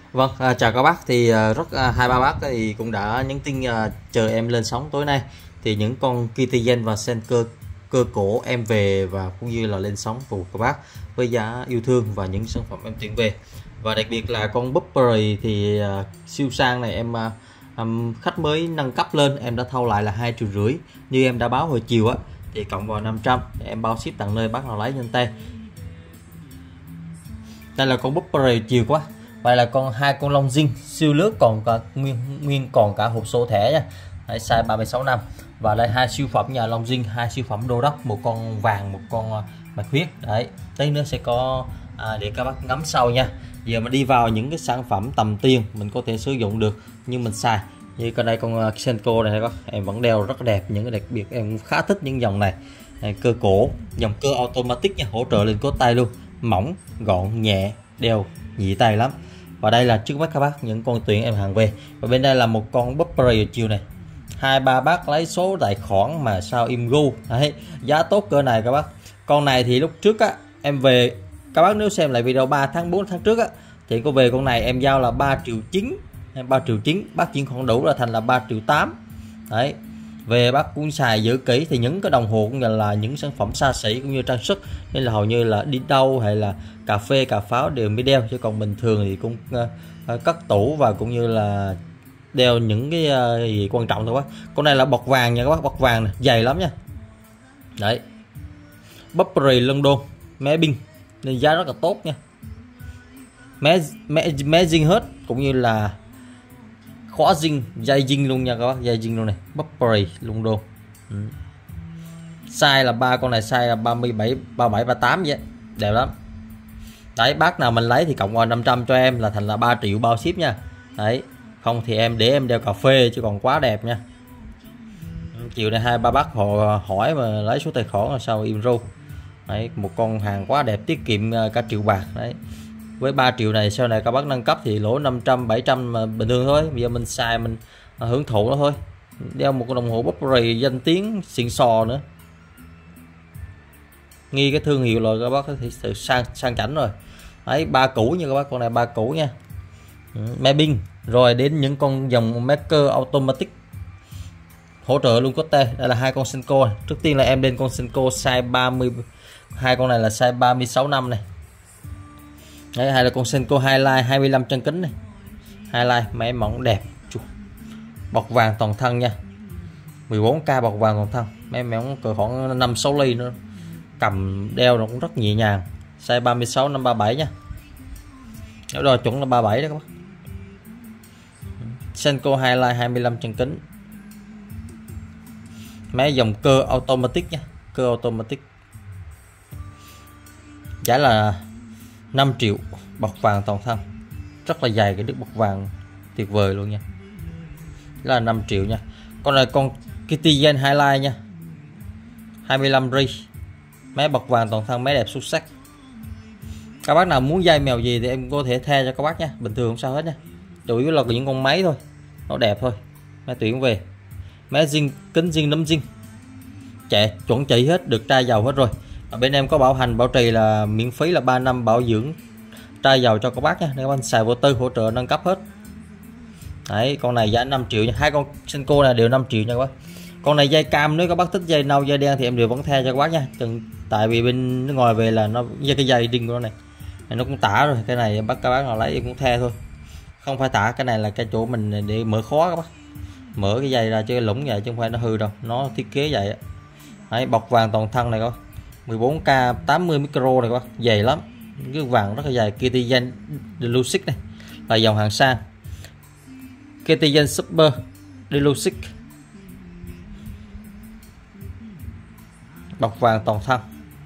Vâng, chào các bác. Thì hai ba bác thì cũng đã nhắn tin chờ em lên sóng tối nay. Thì những con Kitigen và sen cơ cổ em về và cũng như là lên sóng cùng các bác với giá yêu thương và những sản phẩm em tuyển về. Và đặc biệt là con Burberry thì siêu sang này khách mới nâng cấp lên, em đã thâu lại là 2,5 triệu như em đã báo hồi chiều á, thì cộng vào 500 em bao ship tận nơi bác nào lấy nhanh tay. Đây là con Burberry chiều quá. Vậy là hai con lông zin siêu lướt còn cả nguyên còn cả hộp số thẻ nha. Đấy, size 36 năm. Và đây hai siêu phẩm nhà lông zin, hai siêu phẩm đô đốc, một con vàng, một con bạch huyết. Đấy, tí nữa sẽ có để các bác ngắm sau nha. Giờ mình đi vào những cái sản phẩm tầm tiền mình có thể sử dụng được nhưng mình xài. Như con đây con Senko này các em vẫn đeo rất đẹp, những cái đặc biệt em khá thích những dòng này. Cơ cổ, dòng cơ automatic nha, hỗ trợ lên cốt tay luôn, mỏng, gọn, nhẹ, đeo nhị tay lắm. Và đây là trước mắt các bác những con tuyển em hàng về. Và bên đây là một con Burberry chiều này, hai ba bác lấy số tài khoản mà sao im gu. Đấy, giá tốt cỡ này các bác. Con này thì lúc trước á em về, các bác nếu xem lại video 3 tháng 4 tháng trước á thì có về con này em giao là 3,9 triệu, 3,9 triệu, bác chuyển khoản đủ là thành là 3,8 triệu. Đấy, về bác cũng xài giữ kỹ. Thì những cái đồng hồ cũng là những sản phẩm xa xỉ cũng như trang sức, nên là hầu như là đi đâu hay là cà phê cà pháo đều mới đeo, chứ còn bình thường thì cũng cất tủ và cũng như là đeo những cái gì quan trọng thôi quá. Con này là bọc vàng nha các bác, bọc vàng này, dày lắm nha. Đấy, Burberry London mé pin nên giá rất là tốt nha, mé zin hết cũng như là khóa zin, dây zin luôn nha các bác, dây zin luôn này. Burberry London. Size là con này size là 37, 37, 38 vậy, đẹp lắm. Đấy, bác nào mình lấy thì cộng vào 500 cho em là thành là 3 triệu bao ship nha. Đấy, không thì em để em đeo cà phê chứ còn quá đẹp nha. Chiều nay hai ba bác họ hỏi mà lấy số tài khoản là sao im ru. Đấy, một con hàng quá đẹp, tiết kiệm cả triệu bạc. Đấy, với 3 triệu này sau này các bác nâng cấp thì lỗ 500 700 mà bình thường thôi. Bây giờ mình xài mình hưởng thụ nó thôi. Đeo một con đồng hồ Burberry danh tiếng xịn sò nữa, nghi cái thương hiệu rồi các bác thì sự sang chảnh rồi. Đấy, ba cũ nha các bác, con này ba cũ nha. Mé pin. Rồi đến những con dòng maker automatic hỗ trợ luôn có tê. Đây là hai con Senko này. Trước tiên là em lên con Senko size 30, hai con này là size 36 năm này. Đấy, hay là con Senko Highlight 25 chân kính này, Highlight máy mỏng đẹp, bọc vàng toàn thân nha, 14k bọc vàng toàn thân, máy mỏng cỡ khoảng 5-6 ly nữa, cầm đeo nó cũng rất nhẹ nhàng. Size 36 537 nha, đó rồi chuẩn là 37 đó các bác. Senko Highlight 25 chân kính, máy dòng cơ automatic nha, cơ automatic, giá là 5 triệu, bọc vàng toàn thân, rất là dày, cái đứt bọc vàng tuyệt vời luôn nha, là 5 triệu nha. Con này con Kitigen Highlight nha, 25 ri, máy bọc vàng toàn thân, máy đẹp xuất sắc. Các bác nào muốn dây mèo gì thì em có thể the cho các bác nha, bình thường không sao hết nha, chủ yếu là những con máy thôi, nó đẹp thôi. Máy tuyển về, máy zin, kính zin, nấm zin, chạy chuẩn chỉ hết, được tra dầu hết rồi. Ở bên em có bảo hành bảo trì là miễn phí là 3 năm bảo dưỡng tra dầu cho các bác nha, nếu anh xài vô tư hỗ trợ nâng cấp hết. Đấy, con này giá 5 triệu nha, hai con Senko này đều 5 triệu nha các bác. Con này dây cam, nếu các bác thích dây nâu dây đen thì em đều vẫn the cho các bác nha. Tại vì bên nước ngoài về là nó cái dây đinh của nó này nó cũng tả rồi, cái này các bác nào lấy em cũng the thôi, không phải tả. Cái này là cái chỗ mình để mở khóa các bác, mở cái dây ra chứ lủng vậy chứ không phải nó hư đâu, nó thiết kế vậy. Đấy, bọc vàng toàn thân này có 14k 80 micro này các bác, dày lắm, cái vàng rất là dày. Kitigen Deluxe này là dòng hàng sang, Kitigen Super Deluxe, bọc vàng toàn thân.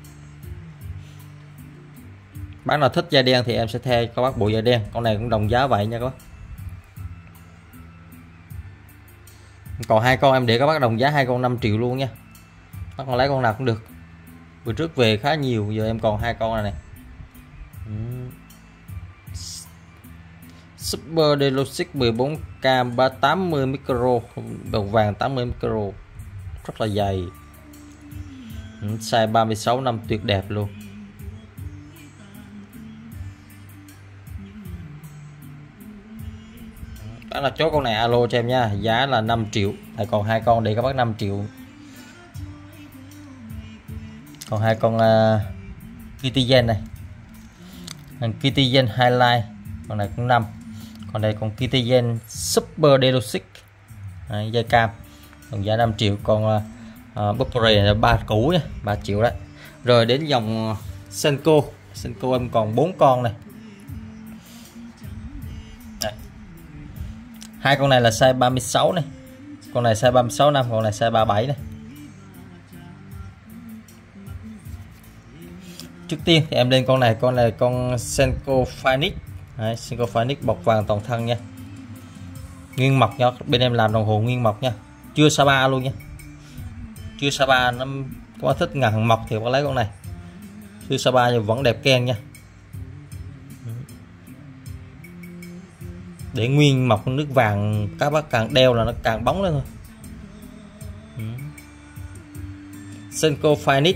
Bác nào thích da đen thì em sẽ the các bác bộ da đen, con này cũng đồng giá vậy nha các bác. Còn hai con em để các bác đồng giá, hai con 5 triệu luôn nha, bác còn lấy con nào cũng được. Bữa trước về khá nhiều, giờ em còn hai con này này. Super Deluxe 14k 80 micro, bọc vàng 80 micro, rất là dày, size 36 năm, tuyệt đẹp luôn. Đó là chốt con này alo cho em nha, giá là 5 triệu. Tại còn hai con để các bác 5 triệu. Còn hai con Kitty Gen này, Kitty Gen Highlight, con này cũng 5. Còn đây con Kitty Gen Super Deluxe dây cam, còn giá 5 triệu. Còn Burberry là 3 cũ nha, 3 triệu đấy. Rồi đến dòng Senko em còn 4 con này. Hai con này là size 36 này, con này size 36 năm, con này size 37 này. Trước tiên thì em lên con này con Senko Phoenix. Đấy, Senko Phoenix bọc vàng toàn thân nha, nguyên mộc nha, bên em làm đồng hồ nguyên mộc nha, chưa Sapa luôn nha, chưa Sapa. Nó các bác thích ngàn mộc thì có lấy con này, chưa Sapa nhưng vẫn đẹp keng nha, để nguyên mộc nước vàng, các bác càng đeo là nó càng bóng lên thôi. Senko Phoenix.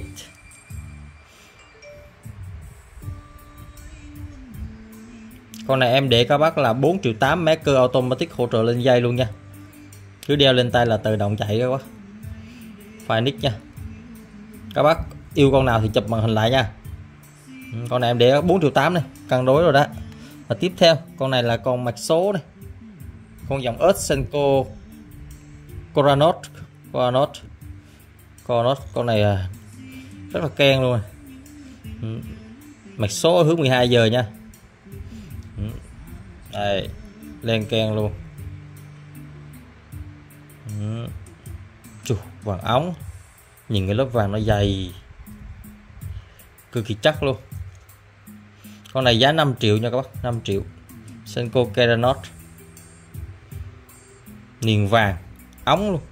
Con này em để các bác là 4 triệu 8, maker automatic hỗ trợ lên dây luôn nha, cứ đeo lên tay là tự động chạy các bác. Phoenix nha, các bác yêu con nào thì chụp màn hình lại nha. Con này em để 4 triệu 8 này, cân đối rồi đó. Và tiếp theo con này là con mạch số này, con dòng Earth Senko Coronaut. Con này rất là keng luôn. Mạch số hướng 12 giờ nha. Đây, lên keng luôn. Chù, vàng ống, nhìn cái lớp vàng nó dày cực kỳ chắc luôn. Con này giá 5 triệu nha các bác, 5 triệu. Senko Coronaut, niền vàng ống luôn,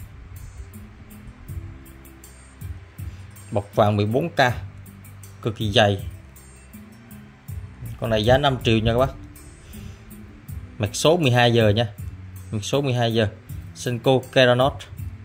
bọc vàng 14K, cực kỳ dày. Con này giá 5 triệu nha các bác. Mạch số 12 giờ nha, mạch số 12 giờ. Senko Coronaut,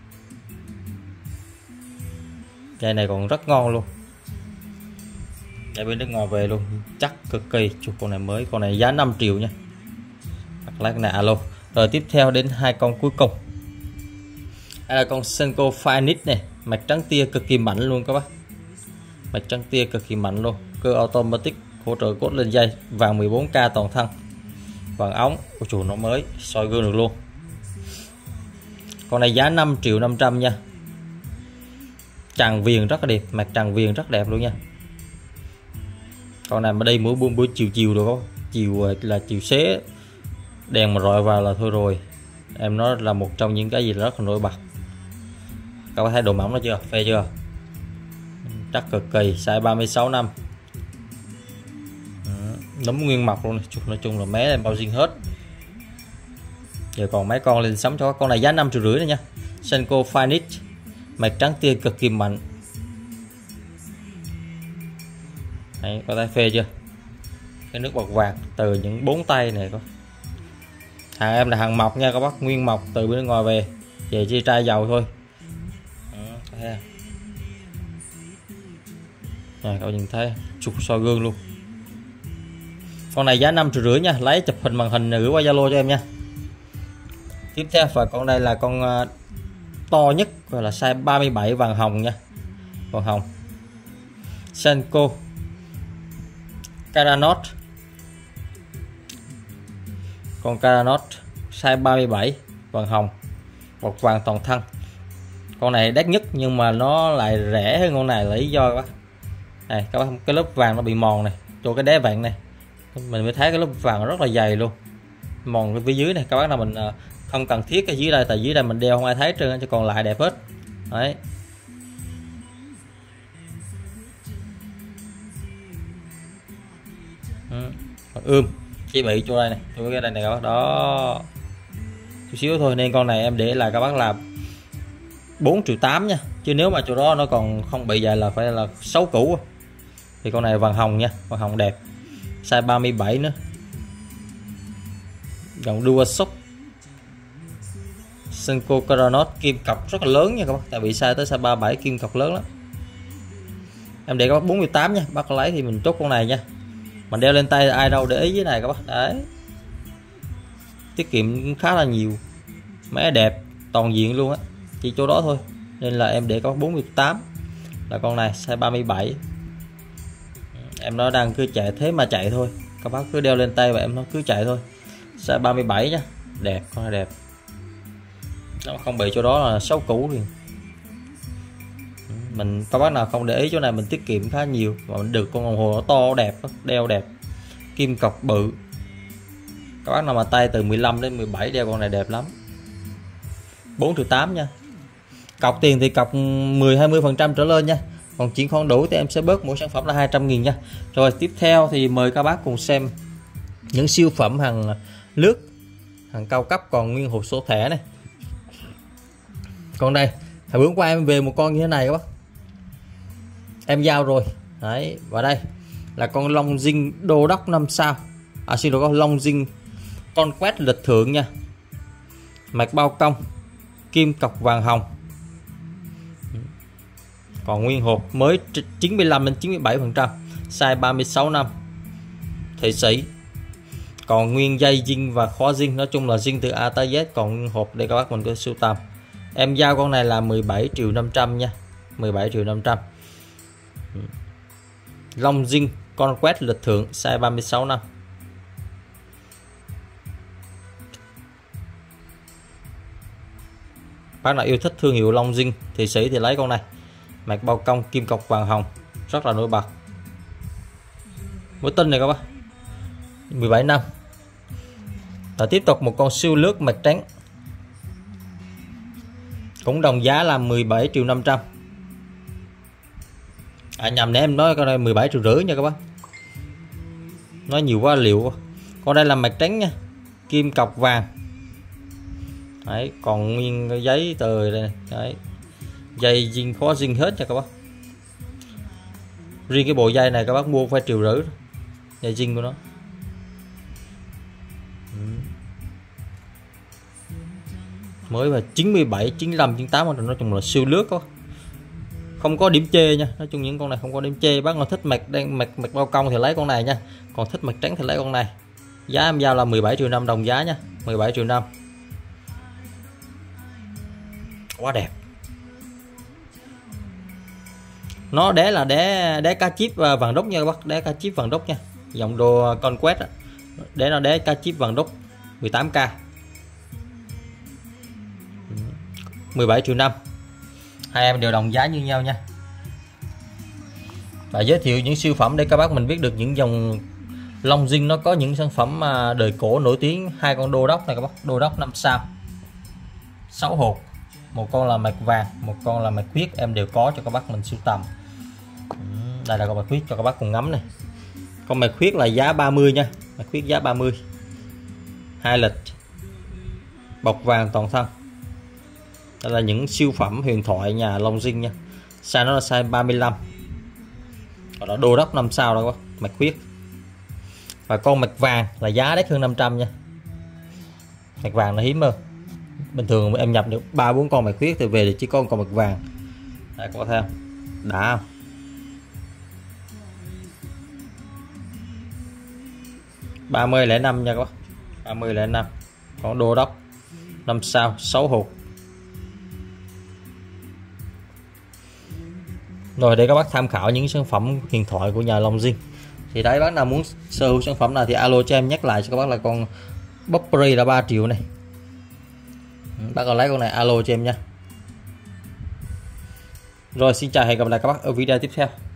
dây này còn rất ngon luôn, dây bên nước ngoài về luôn, chắc cực kỳ. Chụp con này mới, con này giá 5 triệu nha, hoặc là nạ luôn. Rồi tiếp theo đến hai con cuối cùng, đây là con Senko Phoenix này, mạch trắng tia cực kỳ mạnh luôn các bác, mạch trắng tia cực kỳ mạnh luôn, cơ automatic hỗ trợ cốt lên dây, vàng 14K toàn thân, vàng ống của chủ nó mới, soi gương được luôn. Con này giá 5 triệu 500 nha, tràng viền rất là đẹp, mạch tràng viền rất đẹp luôn nha. Con này mà đây buổi chiều được không, chiều là chiều xế, đèn mà rọi vào là thôi rồi em, nó là một trong những cái gì rất là nổi bật. Các bạn thấy độ mỏng nó chưa, phê chưa, chắc cực kỳ. Size 36 năm, nấm nguyên mộc luôn này. Nói chung là mé em bao riêng hết. Giờ còn mấy con lên sắm cho con này giá 5 triệu rưỡi này nha. Senko Phoenix, mạch trắng tia cực kỳ mạnh. Đấy, có thấy phê chưa, cái nước bọt vàng từ những 4 tay này. Có hàng em là hàng mộc nha các bác, nguyên mộc từ bên ngoài về chia chai dầu thôi. Này các bạn nhìn thấy chụp soi gương luôn. Con này giá 5 triệu rưỡi nha, lấy chụp hình màn hình gửi qua Zalo cho em nha. Tiếp theo và con đây là con to nhất, gọi là size 37 vàng hồng nha, vàng hồng. Senko Coronaut, con Coronaut size 37 vàng hồng, bọc vàng toàn thân. Con này đắt nhất nhưng mà nó lại rẻ hơn con này là lý do các bác. Này các bác, cái lớp vàng nó bị mòn này, cho cái đế vàng này mình mới thấy cái lớp vàng rất là dày luôn, mòn cái phía dưới này. Các bác nào mình không cần thiết cái dưới đây, tại dưới đây mình đeo không ai thấy trơn, cho còn lại đẹp hết. Đấy, chỉ bị chỗ đây này, chỗ cái đây này các bác, đó chút xíu thôi. Nên con này em để là các bác là 4 triệu 8 nha, chứ nếu mà chỗ đó nó còn không bị dài là phải là 6 cũ. Thì con này vàng hồng nha, vàng hồng đẹp, size 37 nữa, dòng Dual Shock. Senko Coronaut kim cọc rất là lớn nha các bác, tại vì size tới size 37 kim cọc lớn lắm. Em để các bác 48 nha, bác lấy thì mình chốt con này nha. Mình đeo lên tay ai đâu để ý với này các bác. Đấy, tiết kiệm khá là nhiều, máy đẹp toàn diện luôn á, chỉ chỗ đó thôi nên là em để có 48 là con này size 37. Em nó đang cứ chạy thế mà chạy thôi, các bác cứ đeo lên tay và em nó cứ chạy thôi. Size 37 nhá, đẹp, con này đẹp, nó không bị chỗ đó là xấu cũ liền. Mình các bác nào không để ý chỗ này mình tiết kiệm khá nhiều và mình được con đồng hồ nó to đẹp, đeo đẹp, kim cọc bự. Các bác nào mà tay từ 15 đến 17 đeo con này đẹp lắm. 4 triệu 8 nha. Cọc tiền thì cọc 10-20% trở lên nha. Còn chuyện không đủ thì em sẽ bớt mỗi sản phẩm là 200.000 nha. Rồi tiếp theo thì mời các bác cùng xem những siêu phẩm hàng lướt, hàng cao cấp còn nguyên hộp số thẻ này. Còn đây, hồi bữa qua em về một con như thế này các bác, em giao rồi đấy. Và đây là con Long Dinh Đô Đốc 5 sao, xin lỗi, con Long Dinh Conquest lịch thượng nha, mạch bao cong, kim cọc vàng hồng, còn nguyên hộp mới 95 đến 97%, size 36 năm, Thụy Sĩ, còn nguyên dây zin và khóa zin, nói chung là zin từ A tới Z. Còn nguyên hộp đây các bác mình có sưu tầm. Em giao con này là 17 triệu 500 nha, 17 triệu 500. Long Dinh Conquest lịch thượng, size 36 năm. Bác nào yêu thích thương hiệu Long Dinh Thụy Sĩ thì lấy con này, mạch bao cong, kim cọc vàng hồng, rất là nổi bật. Mũi tinh này các bác, 17 năm. Và tiếp tục một con siêu lướt mạch trắng, cũng đồng giá là 17 triệu 500. Nhầm để em nói con này 17 triệu rưỡi nha các bác, nói nhiều quá liệu. Con đây là mạch trắng nha, kim cọc vàng đấy, còn nguyên giấy tờ đây này. Đấy, dây zin khóa zin hết nha các bác. Riêng cái bộ dây này các bác mua phải 1,5 triệu, dây zin của nó. Mới và 97, 95, 98, nói chung là siêu lướt đó. Không có điểm chê nha, nói chung những con này không có điểm chê. Bác nào thích mạch bao cong thì lấy con này nha, còn thích mạch trắng thì lấy con này. Giá em giao là 17 triệu 5 đồng giá nha, 17 triệu 5. Quá đẹp. Nó đế là đế cá chip vàng đúc nha các bác, đế cá chip vàng đúc nha, dòng đồ Conquest đế nó đế cá chip vàng đúc, 18k, 17 triệu 5. Hai em đều đồng giá như nhau nha. Và giới thiệu những siêu phẩm để các bác mình biết được những dòng Long Dinh nó có những sản phẩm đời cổ nổi tiếng. Hai con Đô Đốc này các bác, Đô Đốc 5 sao, 6 hộp, một con là mạch vàng, một con là mạch huyết, em đều có cho các bác mình sưu tầm. Đây là con mạch huyết cho các bác cùng ngắm này. Con mạch huyết là giá 30 nha, mạch huyết giá 30, 2 lịch, bọc vàng toàn thân. Đây là những siêu phẩm huyền thoại nhà Long Dinh nha. Size nó là size 35. Còn đó Đô Đốc 5 sao đó các bác, mạch huyết. Và con mạch vàng là giá đắt hơn 500 nha. Mạch vàng nó hiếm hơn. Bình thường em nhập được 3-4 con mạch huyết thì về thì chỉ có con mạch vàng. Đây có thấy không? Đã không? $30.05 nha các bác. $30.05. Còn Đô Đốc 5 sao, 6 hộp. Rồi để các bác tham khảo những sản phẩm huyền thoại của nhà Long Dinh. Thì đấy, bác nào muốn sở hữu sản phẩm nào thì alo cho em. Nhắc lại cho các bác là con Burberry là 3 triệu này. Bác còn lấy con này alo cho em nha. Rồi xin chào, hẹn gặp lại các bác ở video tiếp theo.